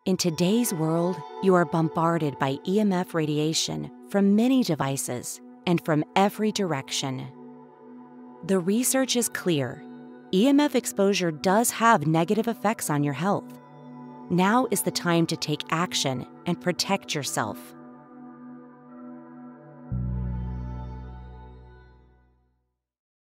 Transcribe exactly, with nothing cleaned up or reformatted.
In today's world, you are bombarded by E M F radiation from many devices and from every direction. The research is clear. E M F exposure does have negative effects on your health. Now is the time to take action and protect yourself.